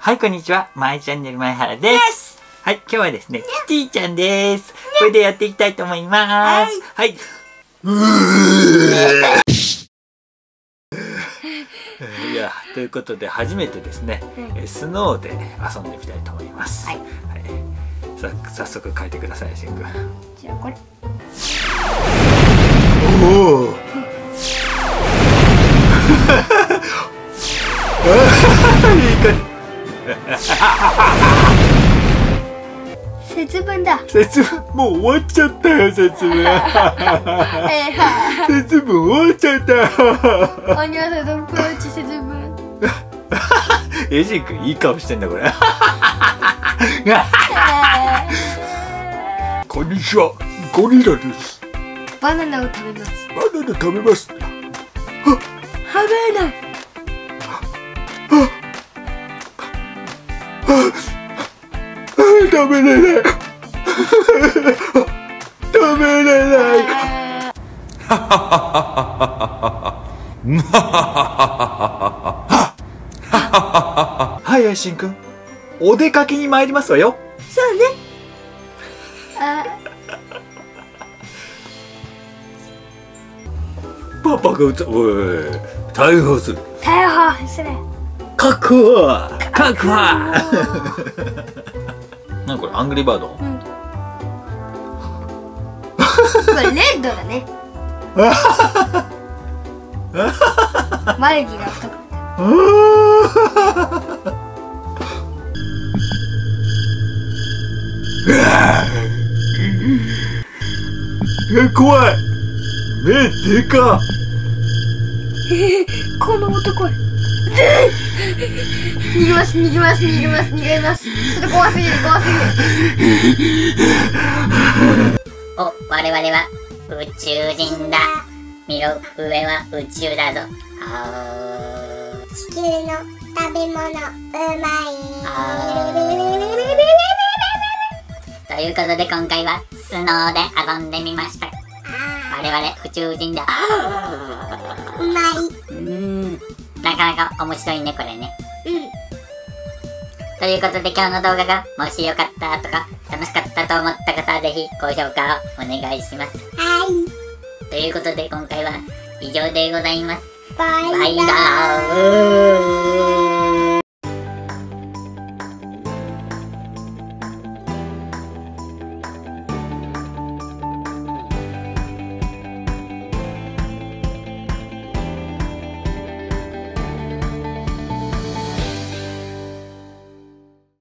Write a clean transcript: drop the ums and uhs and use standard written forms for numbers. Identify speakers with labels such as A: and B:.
A: はい、こんにちは。マイチャンネル前原です。はい、今日はですね、キティちゃんです。これでやっていきたいと思います。はい。いや、ということで初めてですね、スノーで遊んでみたいと思います。はい。早速書いてください、しんくん。
B: じゃあこれ。
A: おお。いい感じ。
B: 節分だ。
A: 節分もう終わっちゃったよ、節分。節分終わっちゃった。
B: アニャサドンプローチ節分。
A: エジ君いい顔してんだこれ。こんにちは、ゴリラです。
B: バナナを食べます。
A: バナナ食べます。
B: 食べない。
A: 食べれない。食べれない。はい、しんくん。お出かけに参りますわよ。
B: そうね。
A: パパがおい、逮捕する。
B: 逮捕する。
A: 確保。確保。なんこれアングリーバード。
B: これレッドだね。眉毛が太くて。
A: 怖い。目でか。
B: この男。逃げます。ちょっと怖すぎる。
C: 我々は宇宙人だ。見ろ、上は宇宙だぞ。
D: 地球の食べ物うまい。
C: ということで今回はスノーで遊んでみました。我々宇宙人だ。
D: うまい。
C: なかなか面白いね、これね。ということで今日の動画がもしよかったとか楽しかったと思った方はぜひ高評価をお願いします。
D: はい。
C: ということで今回は以上でございます。
D: バイバ
C: バイバ
D: ーイ。
C: ーイ。